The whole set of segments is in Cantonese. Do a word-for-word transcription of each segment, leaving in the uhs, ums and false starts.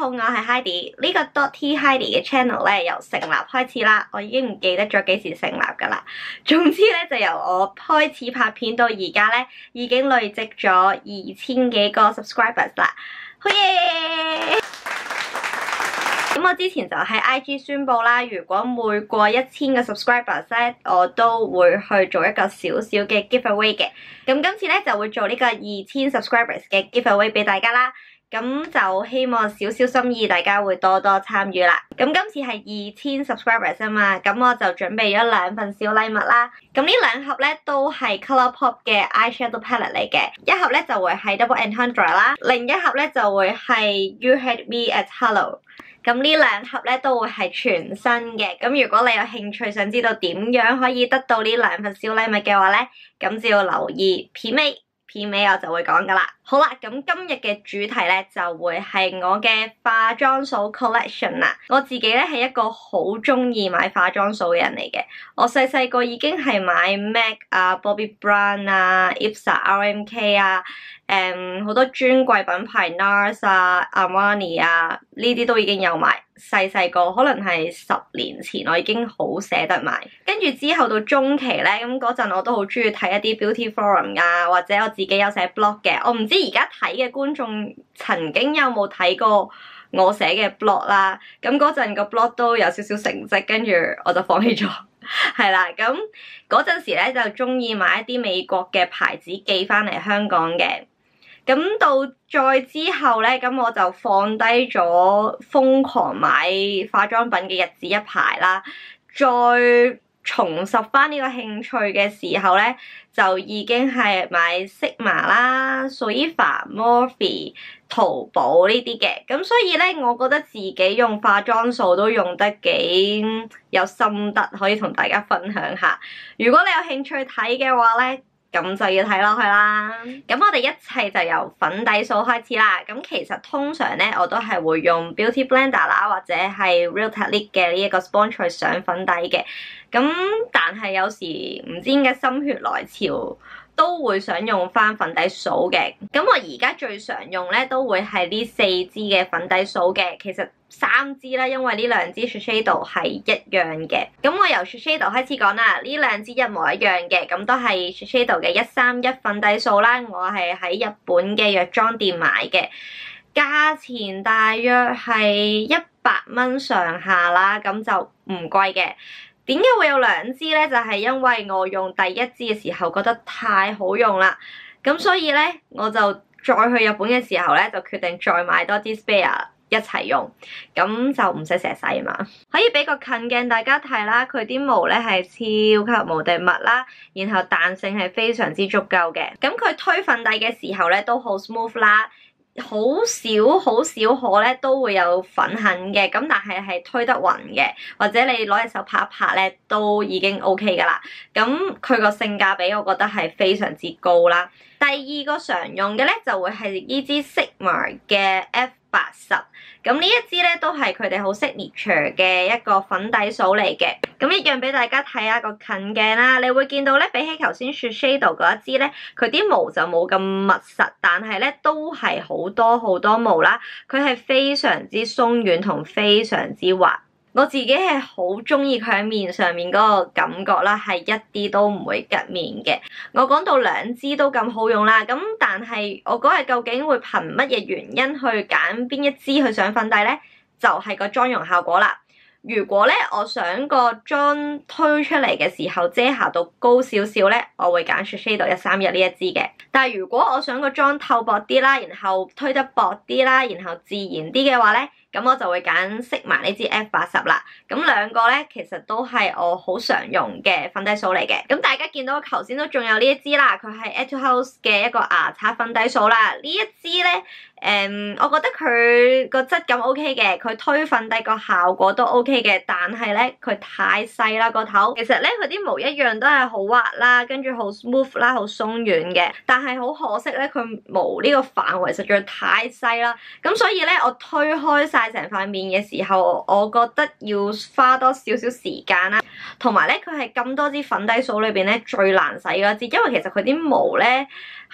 我係 Heidi，呢個 Dotty Heidi 嘅 channel 咧由成立開始啦，我已經唔記得咗幾時成立噶啦。總之咧就由我開始拍片到而家咧，已經累積咗二千幾個 subscribers 啦，好耶！咁我之前就喺 I G 宣布啦，如果每過一千個 subscribers 咧，我都會去做一個小小嘅 giveaway 嘅。咁今次咧就會做呢個二千 subscribers 嘅 giveaway 俾大家啦。咁就希望少少心意，大家會多多參與啦。咁今次係二千 subscribers 啊嘛，咁我就準備咗兩份小禮物啦。咁呢兩盒咧都係 ColourPop 嘅 eyeshadow palette 嚟嘅，一盒咧就會係 Double Entendre 啦，另一盒咧就會係 You Had Me at Hello。咁呢兩盒咧都會係全新嘅，咁如果你有興趣想知道點樣可以得到呢兩份小禮物嘅話咧，咁就要留意片尾，片尾我就會講噶啦。好啦，咁今日嘅主題咧就會係我嘅化妝掃 collection 啦。我自己咧係一個好中意買化妝掃嘅人嚟嘅，我細細個已經係買 M A C 啊、Bobbi Brown 啊、I P S A、R M K 啊。誒好、um, 多專櫃品牌 NARS 啊、Armani 啊，呢啲都已經有買。細細個可能係十年前，我已經好捨得買。跟住之後到中期咧，咁嗰陣我都好中意睇一啲 beauty forum 啊，或者我自己有寫 blog 嘅。我唔知而家睇嘅觀眾曾經有冇睇過我寫嘅 blog 啦。咁嗰陣個 blog 都有少少成績，跟住我就放棄咗。係啦，咁嗰陣時咧就中意買一啲美國嘅牌子寄翻嚟香港嘅。咁到再之後咧，咁我就放低咗瘋狂買化妝品嘅日子一排啦。再重拾翻呢個興趣嘅時候咧，就已經係買 Sigma 啦、Zoeva、Morphe、淘寶呢啲嘅。咁所以咧，我覺得自己用化妝掃都用得幾有心得，可以同大家分享下。如果你有興趣睇嘅話咧，咁就要睇落去啦。咁我哋一切就由粉底掃開始啦。咁其實通常咧，我都係會用 Beauty Blender 啦，或者係 Real Technique 嘅呢一個 sponge 上粉底嘅。咁但係有時唔知點解心血來潮，都會想用翻粉底掃嘅。咁我而家最常用咧都會係呢四支嘅粉底掃嘅。其實三支啦，因為呢兩支 Shiseido 係一樣嘅。咁我由 Shiseido 開始講啦，呢兩支一模一樣嘅，咁都係 Shiseido 嘅一三一粉底掃啦。我係喺日本嘅藥妝店買嘅，價錢大約係一百蚊上下啦，咁就唔貴嘅。點解會有兩支咧？就係因為我用第一支嘅時候覺得太好用啦，咁所以咧我就再去日本嘅時候咧就決定再買多支 spare 一齊用，咁就唔使成日洗嘛。可以俾個近鏡大家睇啦，佢啲毛咧係超級無敵密啦，然後彈性係非常之足夠嘅。咁佢推粉底嘅時候咧都好 smooth 啦。好少好少可咧都會有粉痕嘅，咁但係係推得勻嘅，或者你攞隻手拍一拍咧都已經 OK 噶啦。咁佢個性價比我覺得係非常之高啦。第二個常用嘅咧就會係呢支 Sigma 嘅 F 八十，咁呢一支咧都係佢哋好 signature 嘅一個粉底掃嚟嘅。咁一樣俾大家睇下個近鏡啦，你會見到咧比起頭先 Shiseido 嗰一支咧，佢啲毛就冇咁密實，但係咧都係好多好多毛啦。佢係非常之鬆軟同非常之滑。我自己係好中意佢喺面上面嗰個感覺啦，係一啲都唔會吉面嘅。我講到兩支都咁好用啦，咁但係我嗰日究竟會憑乜嘢原因去揀邊一支去上粉底咧？就係個妝容效果啦。如果咧我想個妝推出嚟嘅時候遮瑕度高少少咧，我會揀 Shiseido 一三一呢一支嘅。但係如果我想個妝透薄啲啦，然後推得薄啲啦，然後自然啲嘅話咧，咁我就會揀 Sigma呢支 F 八十啦。咁兩個咧其實都係我好常用嘅粉底掃嚟嘅。咁大家見到我頭先都仲有呢一支啦，佢係 Etude House 嘅一個牙刷粉底掃啦。呢一支咧，誒、嗯，我覺得佢個質感 OK 嘅，佢推粉底個效果都 OK 嘅，但係咧佢太細啦個頭。其實咧佢啲毛一樣都係好滑啦，跟住好 smooth 啦，好鬆軟嘅，但係好可惜咧佢毛呢個範圍實在太細啦。咁所以咧我推開晒成塊面嘅時候，我覺得要花多少少時間啦。同埋咧佢係咁多支粉底掃裏邊咧最難洗嗰支，因為其實佢啲毛咧係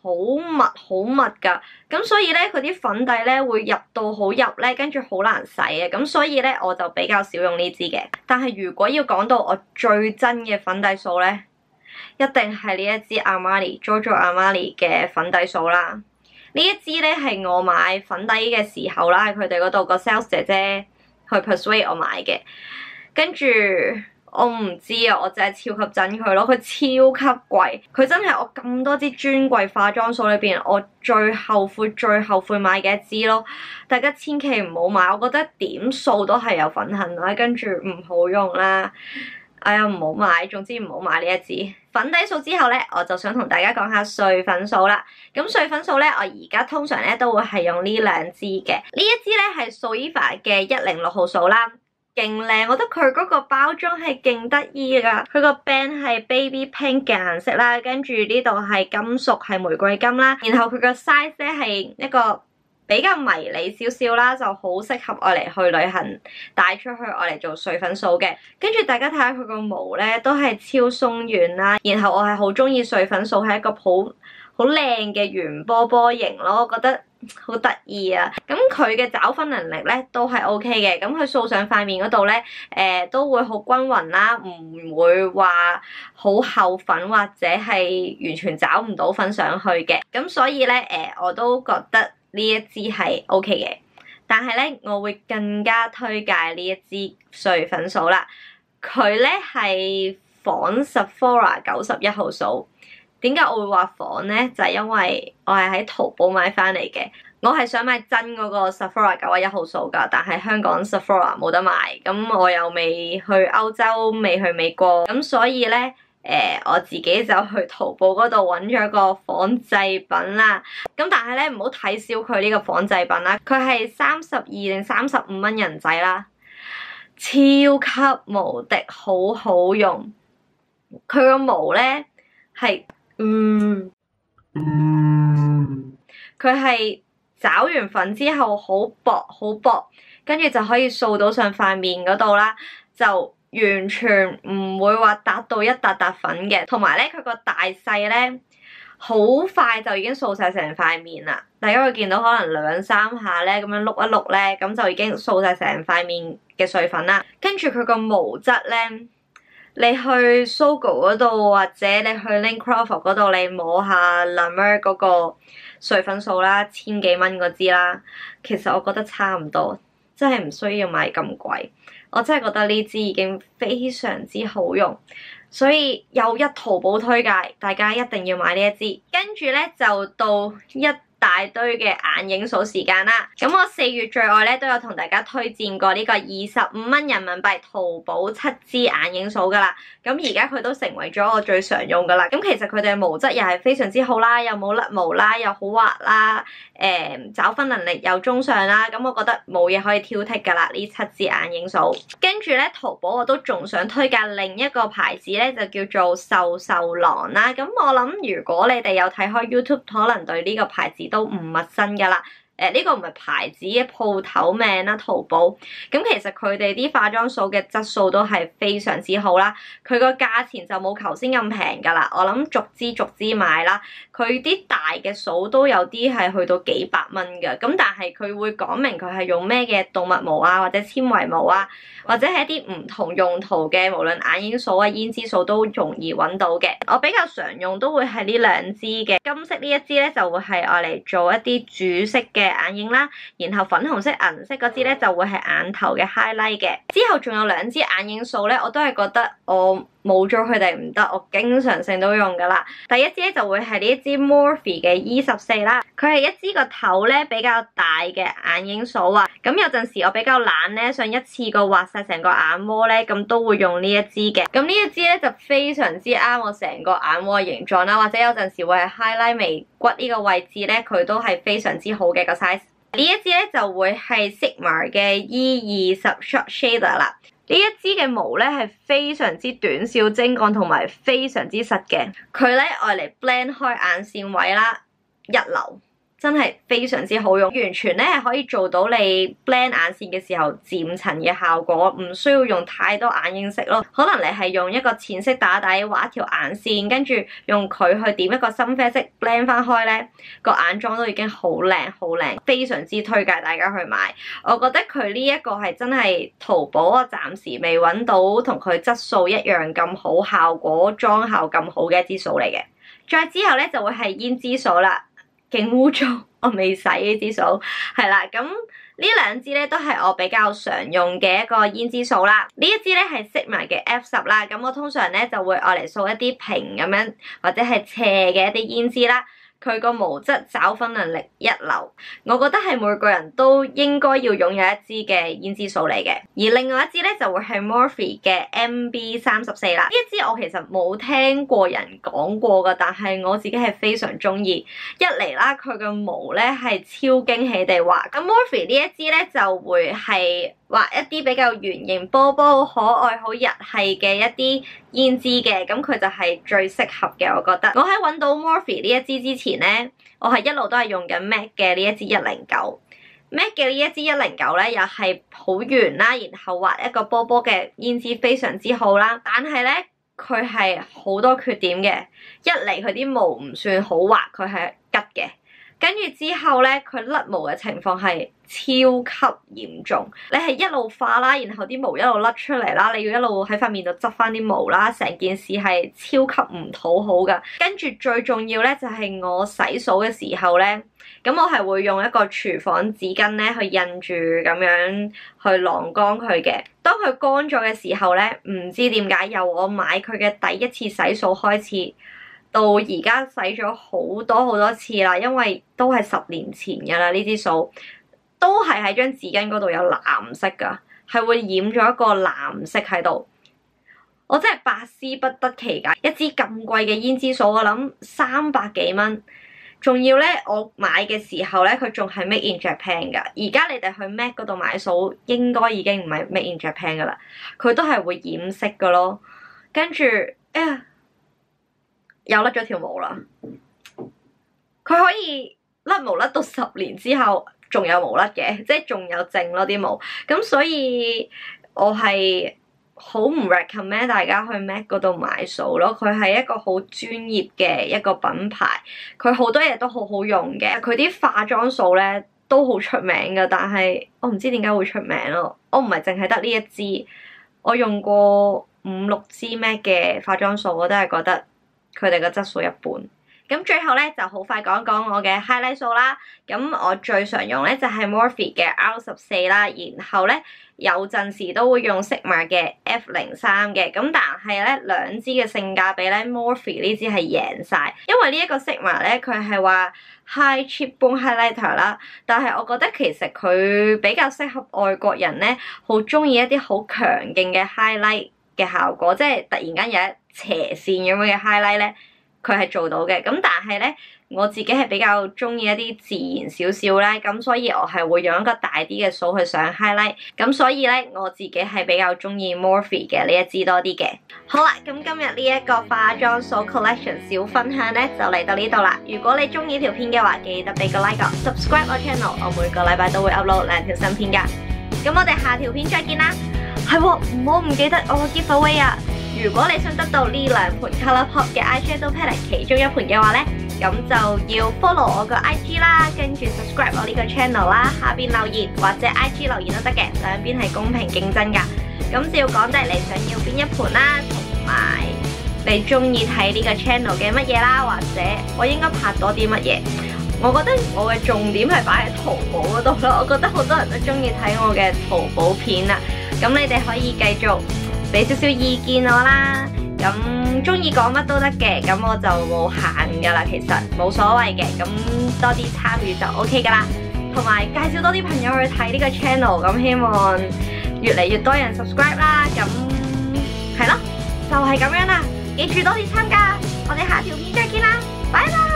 好密好密㗎，咁所以咧佢啲粉底咧會入到好入咧，跟住好難洗嘅，咁所以咧我就比較少用呢支嘅。但係如果要講到我最憎嘅粉底掃咧，一定係呢一支 Armani Giorgio Armani 嘅粉底掃啦。呢一支咧係我買粉底嘅時候啦，喺佢哋嗰度個 sales 姐姐去 persuade 我買嘅，跟住。我唔知啊，我真係超級憎佢咯，佢超級貴，佢真係我咁多支專櫃化妝掃裏邊，我最後悔、最後悔買嘅一支咯。大家千祈唔好買，我覺得點掃都係有粉痕啦，跟住唔好用啦。哎呀，唔好買，總之唔好買呢一支粉底掃。之後咧，我就想同大家講下碎粉掃啦。咁碎粉掃咧，我而家通常咧都會係用呢兩支嘅，呢一支咧係 Zoeva 嘅一零六號掃啦。勁靚，我覺得佢嗰個包裝係勁得意㗎，佢個 band 係 baby pink 嘅顏色啦，跟住呢度係金屬係玫瑰金啦，然後佢個 size 咧係一個比較迷你少少啦，就好適合我嚟去旅行帶出去我嚟做碎粉掃嘅。跟住大家睇下佢個毛咧都係超鬆軟啦，然後我係好中意碎粉掃係一個好好靚嘅圓波波形咯，我覺得好得意啊！咁佢嘅找粉能力咧都係 O K 嘅，咁佢掃上塊面嗰度咧，誒、呃、都會好均勻啦，唔會話好厚粉或者係完全找唔到粉上去嘅。咁所以咧，誒、呃、我都覺得呢一支係 O K 嘅。但係咧，我會更加推介呢一支碎粉掃啦。佢咧係仿 Sephora 九十一號掃。點解我會話仿咧？就係因為我係喺淘寶買翻嚟嘅。我係想買真嗰個 Sephora 九十一號掃㗎，但係香港 Sephora 冇得買，咁我又未去歐洲，未去美國，咁所以咧，誒、呃、我自己就去淘寶嗰度揾咗個仿製品啦。咁但係咧，唔好睇小佢呢個仿製品啦，佢係三十二定三十五蚊人仔啦，超級無敵好好用。佢個毛咧係〜嗯，佢係找完粉之後好薄好薄，跟住就可以掃到上塊面嗰度啦，就完全唔會話達到一笪笪粉嘅。同埋咧，佢個大細咧好快就已經掃晒成塊面啦。大家會見到可能兩三下咧咁樣碌一碌咧，咁就已經掃晒成塊面嘅碎粉啦。跟住佢個毛質咧。你去 Sogo 嗰度或者你去 Lane Crawford 嗰度，你摸下 La Mer 嗰個碎粉掃啦，千幾蚊嗰支啦，其實我覺得差唔多，真係唔需要買咁貴。我真係覺得呢支已經非常之好用，所以又一淘寶推介，大家一定要買呢一支。跟住咧就到一大堆嘅眼影掃時間啦，咁我四月最愛咧都有同大家推薦過呢個二十五蚊人民幣淘寶七支眼影掃噶啦，咁而家佢都成為咗我最常用噶啦。咁其實佢哋嘅毛質又係非常之好啦，又冇甩毛啦，又好滑啦，誒找粉能力又中上啦，咁我覺得冇嘢可以挑剔噶啦呢七支眼影掃。跟住咧淘寶我都仲想推介另一個牌子咧，就叫做瘦瘦郎啦。咁我諗如果你哋有睇開 YouTube， 可能對呢個牌子都唔陌生㗎啦。誒、呃、呢、這個唔係牌子嘅鋪頭名啦，淘寶。咁其實佢哋啲化妝掃嘅質素都係非常之好啦。佢個價錢就冇頭先咁平㗎啦。我諗逐支逐支買啦。佢啲大嘅掃都有啲係去到幾百蚊㗎。咁但係佢會講明佢係用咩嘅動物毛啊，或者纖維毛啊，或者係一啲唔同用途嘅，無論眼影掃啊、胭脂掃都容易揾到嘅。我比較常用都會係呢兩支嘅。金色呢一支咧就會係愛嚟做一啲主色嘅眼影啦，然後粉紅色銀色嗰支咧就會係眼頭嘅 highlight 嘅。之後仲有兩支眼影掃咧，我都係覺得我冇咗佢哋唔得，我經常性都用噶啦。第一支咧就會係呢一支 Morphe 嘅 E 十四啦，佢係一支個頭咧比較大嘅眼影掃啊。咁有陣時我比較懶咧，想一次過畫晒成個眼窩咧，咁都會用呢一支嘅。咁呢一支咧就非常之啱我成個眼窩嘅形狀啦，或者有陣時會係 highlight 眉骨呢個位置咧，佢都係非常之好嘅個 size。呢一支咧就會係 Sigma 嘅 E 二十 Short Shader 啦。呢一支嘅毛咧係非常之短小精幹同埋非常之實嘅，佢咧愛嚟 blend 開眼線位啦，一流， 真係非常之好用，完全咧係可以做到你 blend 眼線嘅時候漸層嘅效果，唔需要用太多眼影色咯。可能你係用一個淺色打底畫一條眼線，跟住用佢去點一個深啡色 blend 翻開咧，個眼妝都已經好靚好靚，非常之推介大家去買。我覺得佢呢一個係真係淘寶我暫時未揾到同佢質素一樣咁好效果、妝效咁好嘅一支掃嚟嘅。再之後咧就會係胭脂掃啦。勁污糟，我未洗呢支掃，係啦，咁呢兩支咧都係我比較常用嘅一個胭脂掃啦。呢一支咧係 Sigma 嘅 F 十 啦，咁我通常咧就會愛嚟掃一啲平咁樣或者係斜嘅一啲胭脂啦。佢個毛質找粉能力一流，我覺得係每個人都應該要擁有一支嘅胭脂掃嚟嘅。而另外一支咧就會係 Morphe 嘅 M B 三十四啦。呢一支我其實冇聽過人講過㗎，但係我自己係非常中意。一嚟啦，佢個毛咧係超驚喜地滑。咁 Morphe 呢一支咧就會係畫一啲比較圓形波波、可愛、好日系嘅一啲胭脂嘅，咁佢就係最適合嘅，我覺得。我喺揾到 Morphe 呢一支之前咧，我係一路都係用緊 M A C 嘅呢一支一零九。M A C 嘅呢一支一零九咧，又係好圓啦，然後畫一個波波嘅胭脂非常之好啦。但係咧，佢係好多缺點嘅。一嚟佢啲毛唔算好滑，佢係吉嘅。跟住之後咧，佢甩毛嘅情況係超級嚴重。你係一路化啦，然後啲毛一路甩出嚟啦，你要一路喺塊面度執翻啲毛啦，成件事係超級唔討好噶。跟住最重要咧，就係我洗掃嘅時候咧，咁我係會用一個廚房紙巾咧去印住咁樣去晾乾佢嘅。當佢乾咗嘅時候咧，唔知點解由我買佢嘅第一次洗掃開始，到而家洗咗好多好多次啦，因為都係十年前㗎啦，呢支掃都係喺張紙巾嗰度有藍色㗎，係會染咗一個藍色喺度。我真係百思不得其解，一支咁貴嘅胭脂掃，我諗三百幾蚊，仲要咧我買嘅時候咧，佢仲係 Made in Japan 㗎。而家你哋去 M A C 嗰度買掃，應該已經唔係 Made in Japan 㗎啦，佢都係會染色㗎咯。跟住哎呀〜又甩咗條毛啦！佢可以甩毛甩到十年之後仲有毛甩嘅，即係仲有剩咯啲毛。咁所以我係好唔 recommend 大家去 M A C 嗰度買掃咯。佢係一個好專業嘅一個品牌，佢好多嘢都好好用嘅。佢啲化妝掃咧都好出名㗎，但係我唔知點解會出名咯。我唔係淨係得呢一支，我用過五六支 M A C 嘅化妝掃，我都係覺得佢哋嘅質素一般。咁最後咧就好快講講我嘅 highlight 掃啦。咁我最常用咧就係 Morphe 嘅 R 十四啦，然後咧有陣時都會用 Sigma 嘅 F 零三嘅。咁但係咧兩支嘅性價比咧 Morphe 呢支係贏晒，因為呢一個 Sigma 咧佢係話 high cheekbone highlighter 啦，但係我覺得其實佢比較適合外國人咧，好中意一啲好強勁嘅 highlight 嘅效果，即係突然間有一斜線咁樣嘅 highlight 咧，佢係做到嘅。咁但係咧，我自己係比較中意一啲自然少少咧，咁所以我係會用一個大啲嘅掃去上 highlight。咁所以咧，我自己係比較中意 Morphe 嘅呢一支多啲嘅。好啦，咁今日呢一個化妝掃 collection 小分享咧就嚟到呢度啦。如果你中意條片嘅話，記得俾個 like 我 ，subscribe 我 channel，我每個禮拜都會 upload 兩條新片噶。咁我哋下條片再見啦。係喎，唔好唔記得我個 giveaway 啊！如果你想得到呢兩盤 ColourPop 嘅 eyeshadow palette 其中一盤嘅話咧，咁就要 follow 我個 I G 啦，跟住 subscribe 我呢個 channel 啦，下邊留言或者 I G 留言都得嘅，兩邊係公平競爭噶。咁就要講低你想要邊一盤啦，同埋你中意睇呢個 channel 嘅乜嘢啦，或者我應該拍多啲乜嘢？我覺得我嘅重點係擺喺淘寶嗰度咯，我覺得好多人都中意睇我嘅淘寶片啊。咁你哋可以繼續俾少少意見我啦，咁中意講乜都得嘅，咁我就冇限噶啦，其實冇所謂嘅，咁多啲參與就 O K 噶啦，同埋介紹多啲朋友去睇呢個 channel， 咁希望越嚟越多人 subscribe 啦，咁係咯，就係咁樣啦，記住多啲參加，我哋下條片再見啦，拜拜。